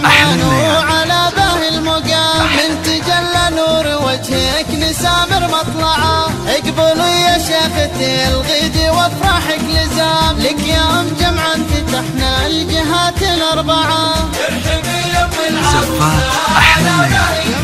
الرحمن وعلى به المقام من تجلى نور وجهك نسامر مطلعه. اقبلوا يا شيختي الغيد وافراحك لزام لك يا ام جمعا فتحنا الجهات الاربعه. ارحبي يا ام العروسه أحلى الليالي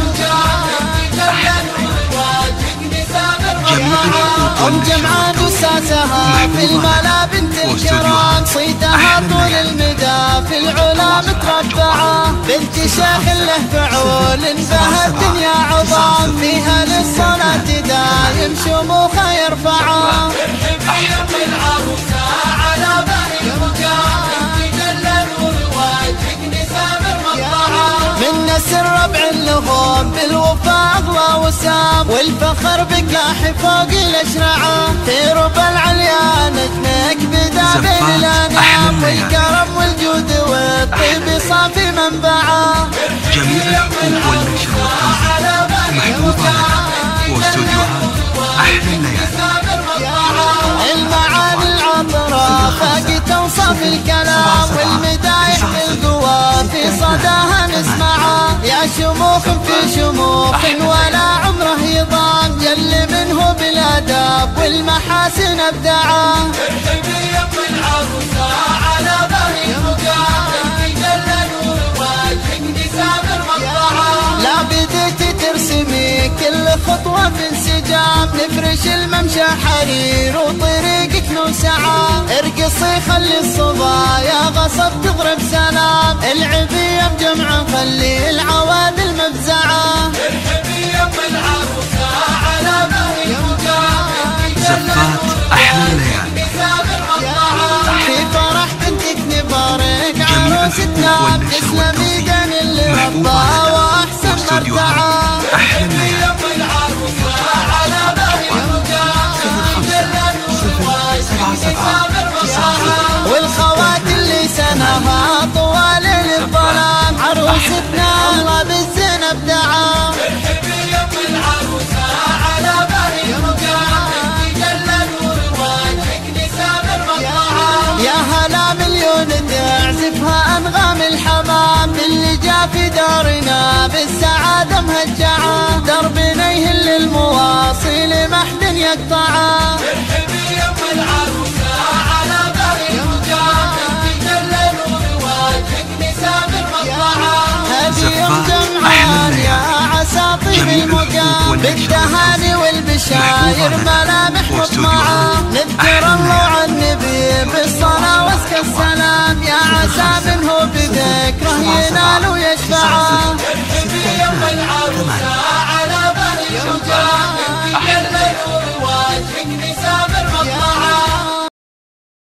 أم جمعان أساسها في الملا بنت الكرام صيتها طول المدى في العلا متربعة. بنت شيخ له فعول بها الدنيا عظام فيها للصلاة دايم شموخها يرفعها. ارحبي يا ام العروسة على باهي المقام تجلى نور وجهك نسامر مطلعة. من نسر ربع اللهم بالوفا اغلى وسام والفخر بك لاحي فوق الاشرعه. في ربى العليا نجمك بدا بين الانام والكرم والجود والطيب صافي منبعه. جميع الحقوق والنشر والتوزيع محبوبة واستوديوهات أحلى الليالي. المعاني العطرة باقي توصف الكلام والمدايح بالقوى في صداها نسمعه. يا شموخ في شموخ ولا عمره يضام جل منه بالاداب والمحاسن ابدعه. ارحبي يا ام العروسه على باهي المقام جل نور وجهك نسامر مطلعه. لا بديتي ترسمي كل خطوه في انسجام نفرش الممشى حرير وطريقك نوسعه. ارقصي خلي الصبايا غصب تضرب سلام العبي يا بجمعه خلي العوادل مفزعه. ارحبي يا ام العروسه على باهي المقام زفات أحلى الليالي. في فرح بنتك نبارك عروستنا تسلمي دين اللي رباها واحسن مرتعه. أحلى يا ام العروسه على باهي المقام والخوات اللي سنها طوال الظلام عروستنا الله بالزين ابدعه. ارحبي يا ام العروسه على باهي المقام جل نور وجهك نسامر مطلعه. يا هلا مليون تعزفها انغام الحمام اللي جا في دارنا بالسعاده مهجعه. دربنا يهل المواصيل ما حد يقطعه. ارحبي يا ام العروسه على باهي المقام جل نور وجهك نسامر مطلعه. هذه ام جمعان يا عساطير المقام بالتهاني والبشاير ملامح مطمعه. نذكر الله